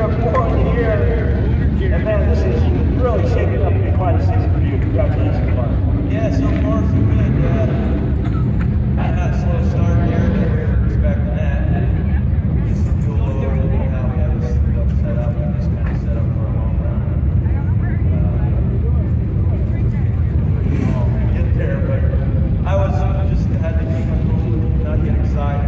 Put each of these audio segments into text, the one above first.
got 4 in the year. And man, this is really shaping up to be quite a season for you. Congratulations, Mark. Yeah, so far so good. Kind of a slow start there, but we were expecting that. Just the fuel load and how we have this stuff set up. We just kind of set up for a long run. Get there, but I was just had to keep my cool, not get excited.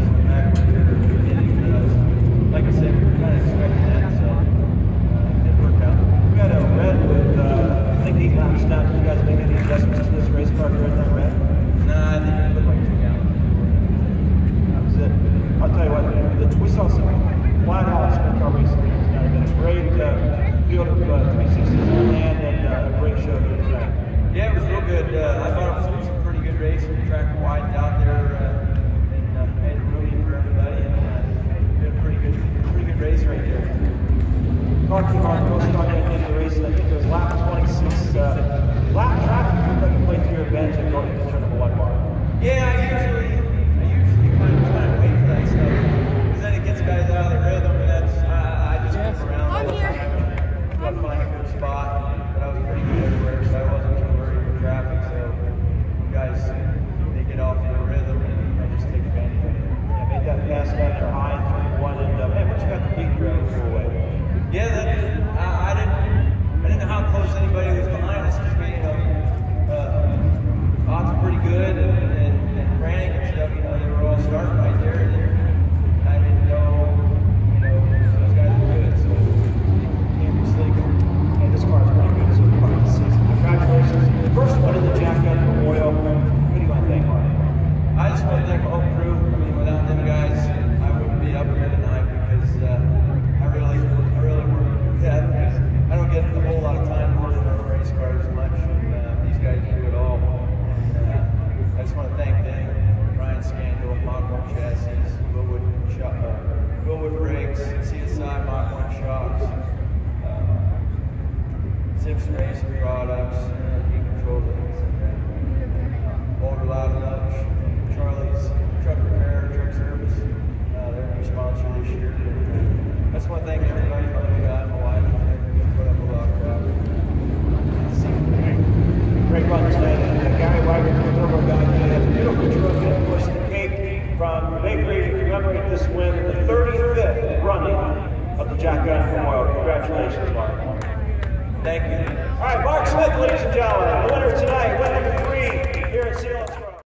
Like I said, we were kind of expecting that, so it worked out. We got a red with, I think 8 laps down. Did you guys make any adjustments to this race car during that red? Nah, I think it looked like 2 gallons. That was it. I'll tell you what, we saw some flat out sprint car racing tonight. It's a great field of 360s on land and a great show here tonight. Yeah, it was real good. I thought it was some pretty good racing. The track widened out there and made it really for everybody. And did a pretty good race right there. Marky Mark, most started in the race, I think it was lap 26. Lap traffic looked like you played to your advantage and going into turn number 1 bar. Yeah, I usually kind of wait for that stuff. Because then it gets guys out of the rhythm, and that's, I just move around all the time. I find a good spot, but I was pretty good everywhere, so I wasn't too worried for traffic. So guys, they get off in the rhythm, and I just take advantage of it. Yeah, made that pass down there high in turn 1, and man, what you got to beat your full way. Yeah, I didn't know how close anybody was behind us because odds were pretty good and Frank and stuff, they were all starting right there. And I didn't know, those guys were good, so can't be sleeping. And this car is pretty good so far this season. Congratulations. First one in the Jack Gunn Memorial. Who do you want to thank, Mark? I just want to thank the whole crew. I mean, without them guys, I wouldn't be up here tonight because I really work with that because I don't get a whole lot of time working on race cars much. And, these guys do it all. And I just want to thank them, Ryan Scandal, Mach 1 Chassis, Willwood Rigs, CSI Mach 1 Shocks, Simpson Racing Products, Heat Control Links, and Boulder Loud Lunch, Charlie's Truck Repair, Truck Service. They're a new sponsor this year. I just want to thank everybody, my guy, my wife, they put up a lot of crowd. Great run tonight, and Gary Wagner, the Turbo guy, has a beautiful trophy, of course, the cake from the bakery to commemorate this win, the 35th running of the Jack Gunn Memorial. Congratulations, Mark. Thank you. All right, Mark Smith, ladies and gentlemen, the winner tonight, win number 3 here at Seal.